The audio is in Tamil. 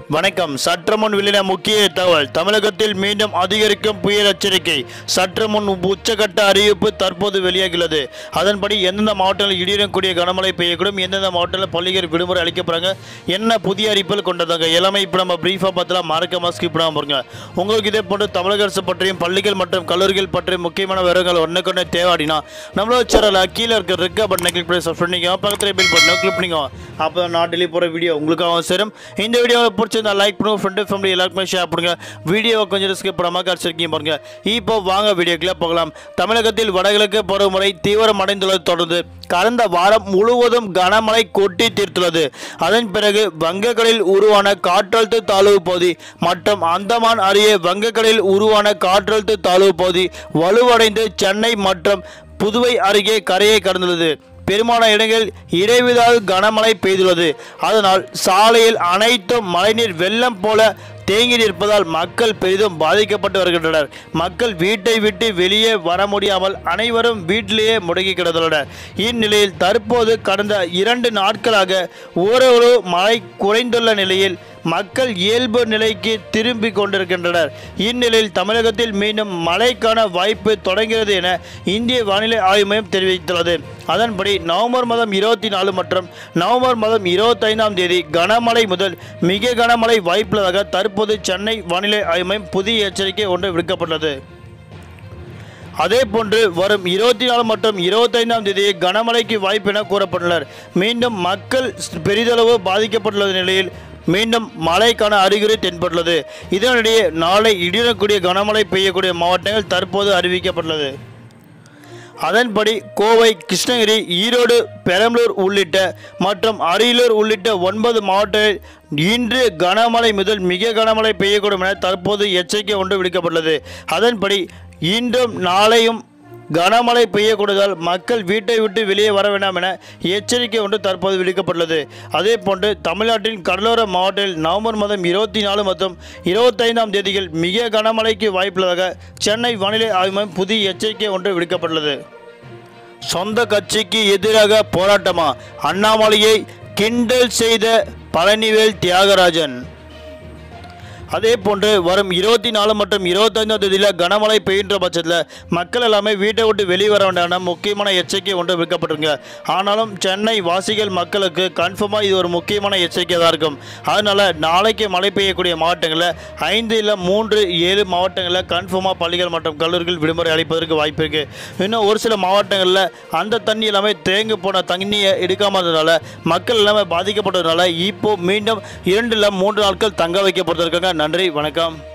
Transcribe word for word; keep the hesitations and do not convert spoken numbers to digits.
வணக்கம். சற்று முன் வெளியான முக்கிய தகவல். தமிழகத்தில் மீண்டும் அதிகரிக்கும் புயல் எச்சரிக்கை. சற்று முன் உச்சகட்ட அறிவிப்பு தற்போது வெளியாகிறது. அதன்படி எந்தெந்த மாவட்டங்களில் இடியுடன் கூடிய கனமழை பெய்யக்கூடும், எந்தெந்த மாவட்டத்தில் பள்ளிகள் விடுமுறை அளிக்கப்படுறாங்க, என்ன புதிய அறிவிப்புகள் கொண்டதாங்க எல்லாமே இப்போ நம்ம பிரீஃபாக பார்த்தலாம். மறக்காம ஸ்கிப் பண்ணாம பாருங்க. உங்களுக்கு இதே போன்று தமிழக அரசு பற்றியும் பள்ளிகள் மற்றும் கல்லூரிகள் பற்றியும் முக்கியமான விவரங்கள் ஒன்றுக்கொண்டு தேவையாடினா நம்மளோட சேனலில் கீழே இருக்க ரெக்க பட்டனை கிளிக் பண்ணி சப்ஸ்கிரைப் பண்ணிக்கோ, பக்கத்தில் பில் பட்டனை கிளிக் பண்ணிக்கோ. அப்போ நான் டெய்லி போகிற வீடியோ உங்களுக்காக சேரும். இந்த வீடியோவை பிடிச்சி லைக் பண்ணுங்க, ஃப்ரெண்டு ஃபேமிலி எல்லாருக்குமே ஷேர் பண்ணுங்க. வீடியோவை கொஞ்சம் ஸ்கிப் பண்ணாம கடைசிக்கும் பாருங்க. இப்போ வாங்க வீடியோக்குள்ள போகலாம். தமிழகத்தில் வடகிழக்கு பருவமழை தீவிரமடைந்துள்ளது தொடர்ந்து கடந்த வாரம் முழுவதும் கனமழை கொட்டி தீர்த்துள்ளது. அதன் பிறகு வங்கக்கடலில் உருவான காற்றழுத்த தாழ்வு பகுதி மற்றும் அந்தமான் அருகே வங்கக்கடலில் உருவான காற்றழுத்த தாழ்வு பகுதி வலுவடைந்து சென்னை மற்றும் புதுவை அருகே கரையை கடந்துள்ளது. பெரும்பாலான இடங்களில் இடைவிடாது கனமழை பெய்துள்ளது. அதனால் சாலையில் அனைத்தும் மழைநீர் வெள்ளம் போல தேங்கி நிற்பதால் மக்கள் பெரிதும் பாதிக்கப்பட்டு வருகின்றனர். மக்கள் வீட்டை விட்டு வெளியே வர முடியாமல் அனைவரும் வீட்டிலேயே முடங்கி கிடந்துள்ளனர். இந்நிலையில் தற்போது கடந்த இரண்டு நாட்களாக ஓரளவு மழை குறைந்துள்ள நிலையில் மக்கள் இயல்பு நிலைக்கு திரும்பி கொண்டிருக்கின்றனர். இந்நிலையில் தமிழகத்தில் மீண்டும் மழைக்கான வாய்ப்பு தொடங்கிறது என இந்திய வானிலை ஆய்வு மையம் தெரிவித்துள்ளது. அதன்படி நவம்பர் மாதம் இருபத்தி நாலு மற்றும் நவம்பர் மாதம் இருபத்தி ஐந்தாம் தேதி கனமழை முதல் மிக கனமழை வாய்ப்புள்ளதாக தற்போது சென்னை வானிலை ஆய்வு மையம் புதிய எச்சரிக்கை ஒன்று விடுக்கப்பட்டுள்ளது. அதே போன்று வரும் இருபத்தி நாலு மற்றும் இருபத்தி ஐந்தாம் தேதி கனமழைக்கு வாய்ப்பு என கூறப்பட்டுள்ளனர். மீண்டும் மக்கள் பெரிதளவு பாதிக்கப்பட்டுள்ள நிலையில் மீண்டும் மழைக்கான அறிகுறி தென்பட்டுள்ளது. இதனிடையே நாளை இடியுடன் கனமழை பெய்யக்கூடிய மாவட்டங்கள் தற்போது அறிவிக்கப்பட்டுள்ளது. அதன்படி கோவை, கிருஷ்ணகிரி, ஈரோடு, பெரம்பலூர் உள்ளிட்ட மற்றும் அரியலூர் உள்ளிட்ட ஒன்பது மாவட்டங்களில் இன்று கனமழை முதல் மிக கனமழை பெய்யக்கூடும் என தற்போது எச்சரிக்கை ஒன்று விடுக்கப்பட்டுள்ளது. அதன்படி இன்றும் நாளையும் கனமழை பெய்யக்கூடாதால் மக்கள் வீட்டை விட்டு வெளியே வர வேண்டாம் என எச்சரிக்கை ஒன்று தற்போது விடுக்கப்பட்டுள்ளது. அதே போன்று தமிழ்நாட்டின் கடலோர மாவட்டத்தில் நவம்பர் மாதம் இருபத்தி நாலு மற்றும் இருபத்தி ஐந்தாம் தேதிகள் மிக கனமழைக்கு வாய்ப்புள்ளதாக சென்னை வானிலை ஆய்வு மையம் புதிய எச்சரிக்கை ஒன்று விடுக்கப்பட்டுள்ளது. சொந்த கட்சிக்கு எதிராக போராட்டமா? அண்ணாமலையை கிண்டல் செய்த பழனிவேல் தியாகராஜன். அதே போன்று வரும் இருபத்தி நாலு மற்றும் இருபத்தைந்தாம் தேதியில் கனமழை பெய்கின்ற பட்சத்தில் மக்கள் எல்லாமே வீட்டை விட்டு வெளியே வர வேண்டாம் முக்கியமான எச்சரிக்கை ஒன்று விடுக்கப்பட்டிருங்க. ஆனாலும் சென்னை வாசிகள் மக்களுக்கு கன்ஃபார்மாக இது ஒரு முக்கியமான எச்சரிக்கையாக தான் இருக்கும். அதனால் நாளைக்கு மழை பெய்யக்கூடிய மாவட்டங்களில் ஐந்து இல்லை மூன்று ஏழு மாவட்டங்களில் கன்ஃபார்மாக பள்ளிகள் மற்றும் கல்லூரிகள் விடுமுறை அளிப்பதற்கு வாய்ப்பு இருக்குது. இன்னும் ஒரு சில மாவட்டங்களில் அந்த தண்ணி எல்லாமே தேங்கி போன தண்ணியை எடுக்காமல் இருந்ததுனால மக்கள் எல்லாமே பாதிக்கப்பட்டதுனால இப்போ மீண்டும் இரண்டு இல்லை மூன்று நாட்கள் தங்க வைக்கப்படுவதற்காக. நன்றி, வணக்கம்.